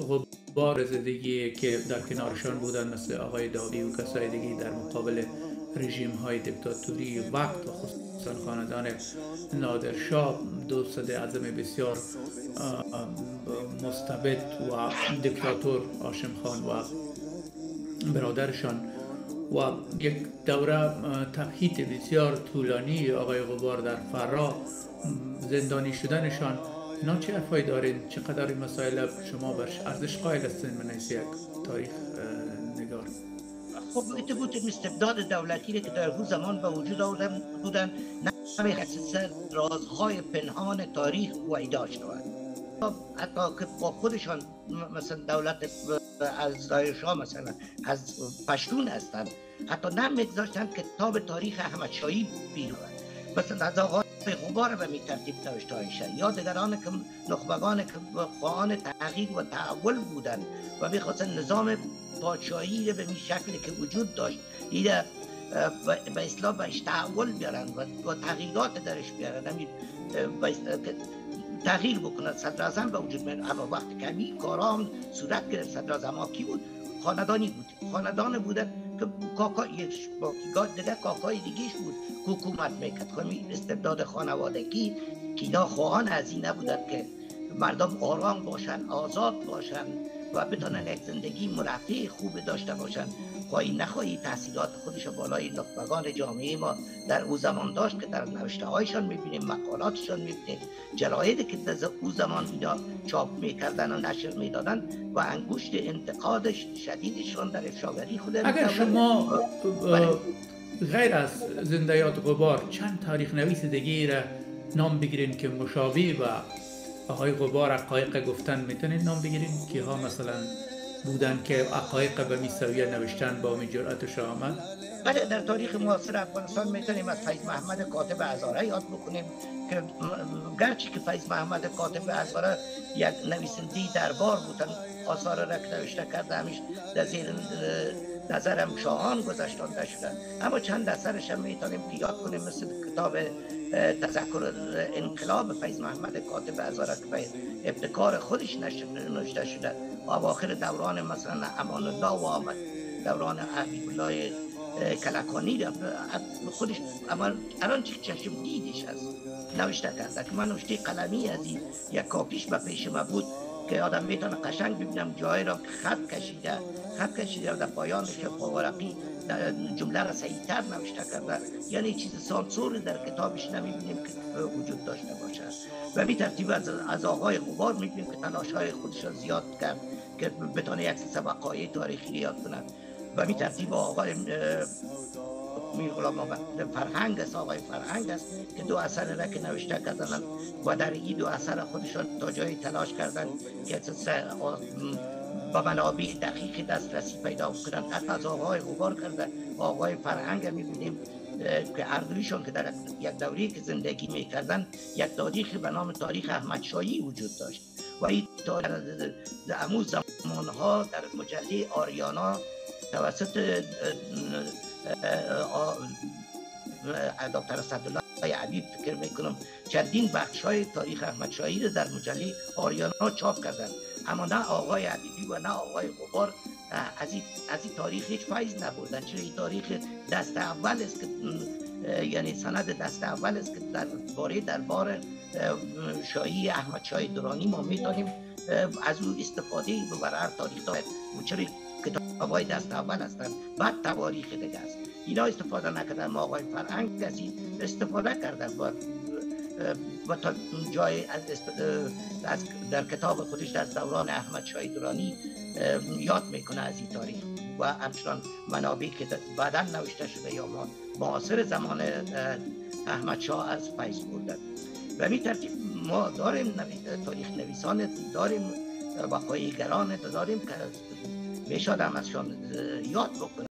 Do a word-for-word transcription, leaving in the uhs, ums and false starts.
غبار زدگی که در کنارشان بودن مثل آقای داوی و کسای دیگه در مقابل رژیم های دیکتاتوری وقت و خصوصا خاندان نادرشاه دو صدر اعظم بسیار مستبد و دیکتاتور هاشم خان و برادرشان و یک دوره تبعیض بسیار طولانی آقای غبار در فرا زندانی شدنشان. اینا چه حرفایی دارین؟ چقدر این مسائل شما برش ارزش قائل هستین من از یک تاریخ نگار؟ خب ایت بود استبداد دولتی که در اون زمان به وجود آوردن بودن نمی‌خواستن رازهای پنهان تاریخ ویدا شود. حتی که با خودشان مثلا دولت از دایرشاه مثلا از پشتون هستند، حتی نمی‌گذاشتند که کتاب تاریخ احمد شاهی بیرون مثلا از آقای غبار به می ترتیب نوشته میشه یا دیگران که نخبگان که خواهان تغییر و تحول بودند و میخواستن نظام پادشاهی به این شکلی که وجود داشت ایده به اصلاح بهش تحول بیارن و تغییرات درش بیارن، همین تغییر بکنن. صدراعظم به وجود میاد. اما وقتی که همین کارا هم صورت گرفت، صدراعظم کی بود؟ خاندانی بود، خاندان بودن که کاکایش با دیگه کاکای دیگهش بود که حکومت میکرد. خب استبداد خانوادگی که اینا خواهان از این نبودن که مردم آرام باشن، آزاد باشن و بتونن یک زندگی مرفه خوب داشته باشن. خواهی نخواهی تحصیلات خودش بالای نخبگان جامعه ما در او زمان داشت که در نوشته هایشان میبینیم، مقالاتشان میبینیم، جرایدی که در او زمان اینا چاپ میکردن و نشر میدادن و انگشت انتقاد شدیدشان در افشاگری خود. اگر شما غیر از زندیات غبار چند تاریخ نویس دیگه را نام بگیرین که مشابه و آقای غبار حقایق گفتن، میتونین نام بگیرین که ها مثلا بودن که حقایق به میسویه نوشتن با می جرأتش آمد؟ بله، در تاریخ معاصر افغانستان میتونیم از فیض محمد کاتب هزاره یاد بکنیم که گرچه که فیض محمد کاتب هزاره یک نویسنده دربار بودن، آثار را که نوشته کرده همیش در زیر نظرم شاهان گذاشتانده شدن، اما چند اثرش هم میتونیم که یاد کنیم مثل کتاب تذکر انقلاب فیض محمد کاتب هزاره که به ابتکار خودش نوشته شده. اواخر دوران مثلا امان الله و آمد دوران حبیب الله کلکانی خودش اما الان چشم دیدش هست نوشته کرده که من نوشته قلمی از این یک کاپیش به پیش ما بود که آدم میتونه قشنگ ببینم جایی را که خط کشیده خط کشیده و در پایانش ورقی جمله را صحیح‌تر نوشته کرده. یعنی چیز سانسور در کتابش نمیبینیم که وجود داشته باشه. و به ترتیب از, از آقای غبار میبینیم که تلاش‌های خودش را زیاد کرد که بتونه یک سبقای تاریخی یاد کنند. و به ترتیب آقای میر غلام محمد فرهنگ است، آقای فرهنگ است که دو اثر را که نوشته کردن و در این دو اثر خودشان تا جایی تلاش کردن که با منابع دقیق دسترسی پیدا کنند. حتی از آقای غبار کرده آقای فرهنگ میبینیم که هر دویشان که در یک دوره که زندگی میکردن یک تاریخ به نام تاریخ احمد شاهی وجود داشت و این تاریخ در امو زمانها در مجله آریانا توسط دکتر اسدالله حبیب فکر میکنم چندین بخش های تاریخ احمد شاهی رو در مجله آریانا چاپ کردن، اما نه آقای حبیبی و نه آقای غبار از این از این تاریخ هیچ فیض نبردن. چرا این تاریخ دست اول است که یعنی سند دست اول است که در باره دربار شاهی احمد شاه درانی ما میتونیم از او استفاده بر هر تاریخ دارد. چرا کتاب‌های دست اول هستند، بعد تواریخ دیگه است. اینا استفاده نکردن، ما آقای فرهنگ کسی استفاده کردن و و تا جای از, از در کتاب خودش در دوران احمد شاه درانی یاد میکنه از این تاریخ و همچنان منابعی که بعدا نوشته شده یا ما معاصر زمان احمد شاه از فیض بردن. و همین ترتیب ما داریم تاریخ نویسان، داریم وقایع‌گران، داریم که میشد هم ازشان یاد بکنیم.